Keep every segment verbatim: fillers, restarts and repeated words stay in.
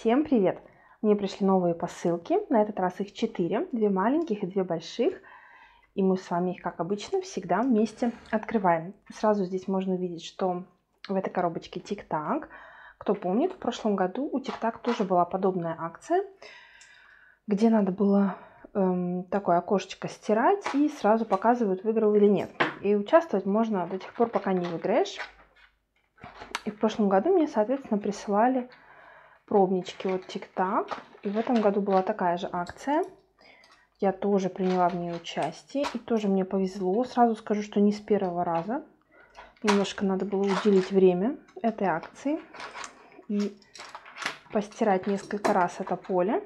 Всем привет! Мне пришли новые посылки, на этот раз их четыре, две маленьких и две больших. И мы с вами их, как обычно, всегда вместе открываем. Сразу здесь можно увидеть, что в этой коробочке Тик-Так. Кто помнит, в прошлом году у Тик-Так тоже была подобная акция, где надо было эм, такое окошечко стирать и сразу показывают, выиграл или нет. И участвовать можно до тех пор, пока не выиграешь. И в прошлом году мне, соответственно, присылали пробнички от Тик-Так. И в этом году была такая же акция. Я тоже приняла в ней участие. И тоже мне повезло. Сразу скажу, что не с первого раза. Немножко надо было уделить время этой акции. И постирать несколько раз это поле.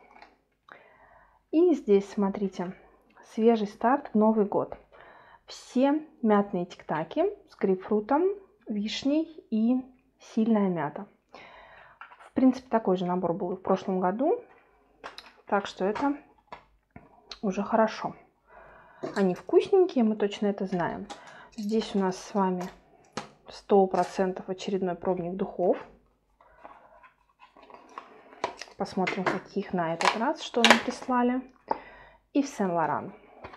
И здесь, смотрите, свежий старт в Новый год. Все мятные тик-таки с грейпфрутом, вишней и сильная мята. В принципе, такой же набор был и в прошлом году, так что это уже хорошо. Они вкусненькие, мы точно это знаем. Здесь у нас с вами сто процентов очередной пробник духов. Посмотрим, каких на этот раз, что нам прислали. И в Сен-Лоран.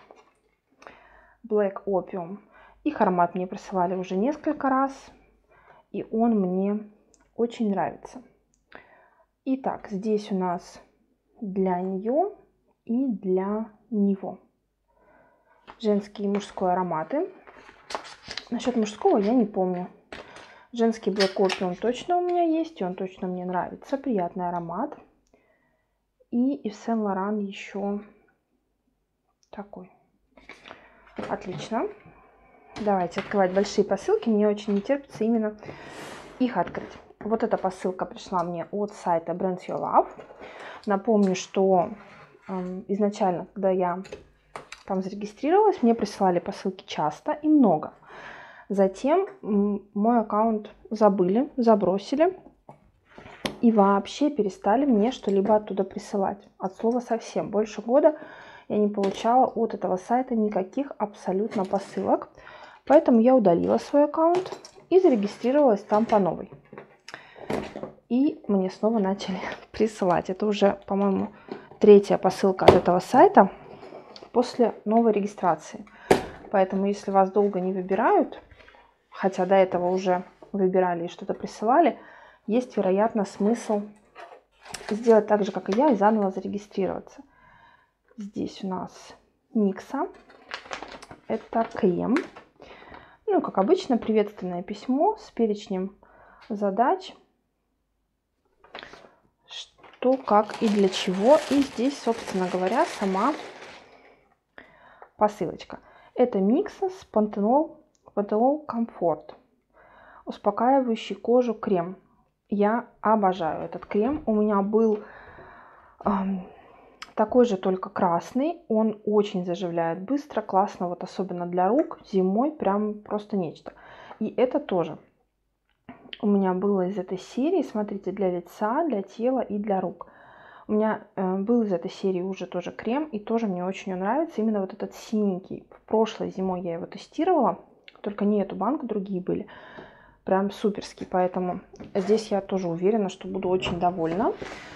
Black Opium. Их аромат мне присылали уже несколько раз, и он мне очень нравится. Итак, здесь у нас для нее и для него женский и мужской ароматы. Насчет мужского я не помню. Женский Black Opium точно у меня есть, и он точно мне нравится. Приятный аромат. И из Сен-Лоран еще такой. Отлично. Давайте открывать большие посылки. Мне очень не терпится именно их открыть. Вот эта посылка пришла мне от сайта Brands Your Love. Напомню, что э, изначально, когда я там зарегистрировалась, мне присылали посылки часто и много. Затем мой аккаунт забыли, забросили и вообще перестали мне что-либо оттуда присылать. От слова совсем. Больше года я не получала от этого сайта никаких абсолютно посылок. Поэтому я удалила свой аккаунт и зарегистрировалась там по новой. И мне снова начали присылать. Это уже, по-моему, третья посылка от этого сайта после новой регистрации. Поэтому, если вас долго не выбирают, хотя до этого уже выбирали и что-то присылали, есть, вероятно, смысл сделать так же, как и я, и заново зарегистрироваться. Здесь у нас Микса. Это крем. Ну, как обычно, приветственное письмо с перечнем задач. Что, как и для чего. И здесь, собственно говоря, сама посылочка. Это Микса с Panthenol Comfort. Успокаивающий кожу крем. Я обожаю этот крем. У меня был э, такой же, только красный. Он очень заживляет быстро, классно, вот особенно для рук. Зимой прям просто нечто. И это тоже у меня было из этой серии. Смотрите, для лица, для тела и для рук. У меня э, был из этой серии уже тоже крем. И тоже мне очень нравится. Именно вот этот синенький. В прошлой зимой я его тестировала. Только не эту банку, другие были. Прям суперский, поэтому здесь я тоже уверена, что буду очень довольна.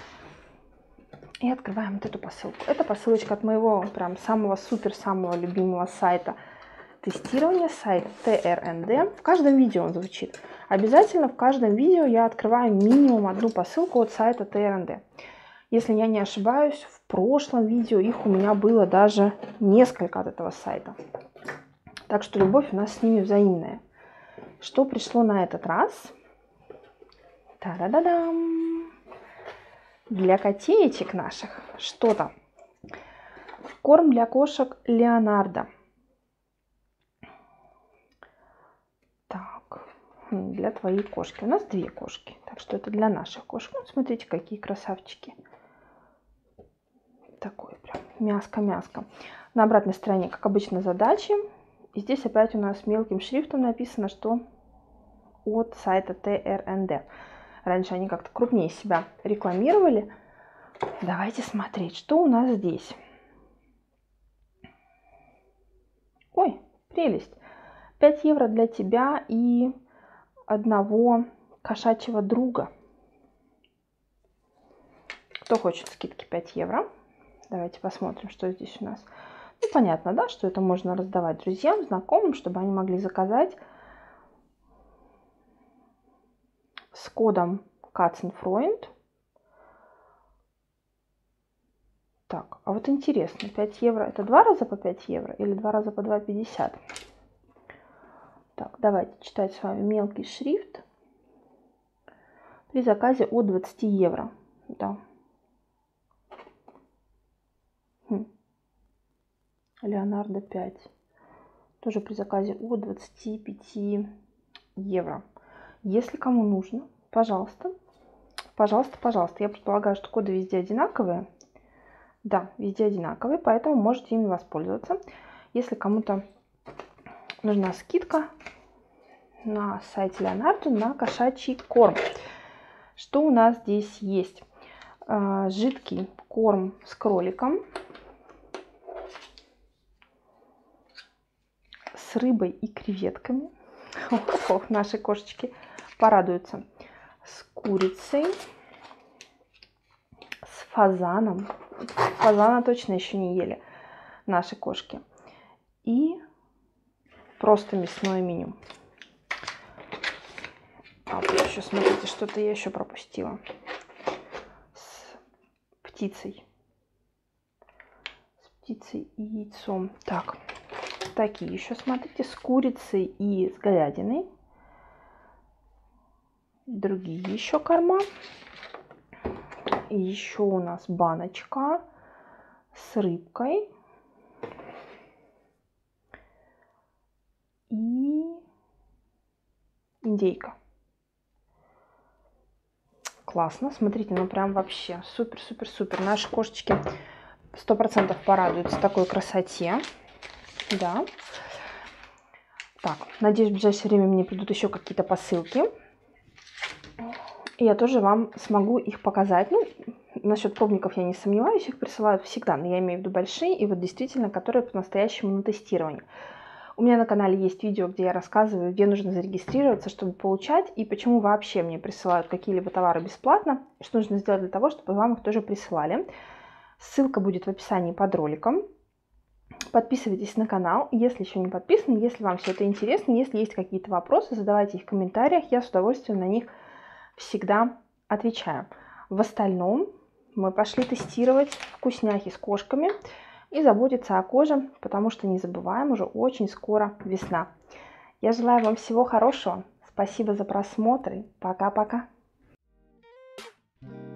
И открываем вот эту посылку. Это посылочка от моего прям самого супер, самого любимого сайта тестирования, сайт Т Р Н Д. В каждом видео он звучит. Обязательно в каждом видео я открываю минимум одну посылку от сайта Т Р Н Д. Если я не ошибаюсь, в прошлом видео их у меня было даже несколько от этого сайта. Так что любовь у нас с ними взаимная. Что пришло на этот раз? Та-да-да-дам! Для котеечек наших что-то. Корм для кошек Леонардо. Так, для твоей кошки. У нас две кошки, так что это для наших кошек. Вот смотрите, какие красавчики. Такое прям мяско-мяско. На обратной стороне, как обычно, задачи. И здесь опять у нас мелким шрифтом написано, что от сайта Т Р Н Д. Раньше они как-то крупнее себя рекламировали. Давайте смотреть, что у нас здесь. Ой, прелесть. пять евро для тебя и одного кошачьего друга. Кто хочет скидки пять евро? Давайте посмотрим, что здесь у нас. Ну, понятно, да, что это можно раздавать друзьям, знакомым, чтобы они могли заказать с кодом Katzenfreund. Так, а вот интересно, пять евро это два раза по пять евро или два раза по два пятьдесят? Так, давайте читать с вами мелкий шрифт. При заказе от двадцати евро. Да. Хм. Леонардо пять. Тоже при заказе от двадцати пяти евро. Если кому нужно, пожалуйста, пожалуйста, пожалуйста. Я предполагаю, что коды везде одинаковые. Да, везде одинаковые, поэтому можете ими воспользоваться. Если кому-то нужна скидка на сайте Леонардо на кошачий корм. Что у нас здесь есть? Жидкий корм с кроликом, с рыбой и креветками. Ох, ох, наши кошечки порадуются. С курицей, с фазаном. Фазана точно еще не ели наши кошки. И просто мясное меню. А вот еще, смотрите, что-то я еще пропустила. С птицей. С птицей и яйцом. Так, такие еще, смотрите, с курицей и с говядиной. Другие еще корма. И еще у нас баночка с рыбкой. И индейка. Классно, смотрите, ну прям вообще супер-супер-супер. Наши кошечки сто процентов порадуются такой красоте. Да. Так, надеюсь, в ближайшее время мне придут еще какие-то посылки. И я тоже вам смогу их показать. Ну, насчет пробников я не сомневаюсь, их присылают всегда. Но я имею в виду большие и вот действительно, которые по-настоящему на тестировании. У меня на канале есть видео, где я рассказываю, где нужно зарегистрироваться, чтобы получать, и почему вообще мне присылают какие-либо товары бесплатно, что нужно сделать для того, чтобы вам их тоже присылали. Ссылка будет в описании под роликом. Подписывайтесь на канал, если еще не подписаны, если вам все это интересно, если есть какие-то вопросы, задавайте их в комментариях, я с удовольствием на них всегда отвечаю. В остальном мы пошли тестировать вкусняхи с кошками и заботиться о коже, потому что не забываем, уже очень скоро весна. Я желаю вам всего хорошего. Спасибо за просмотр. Пока-пока.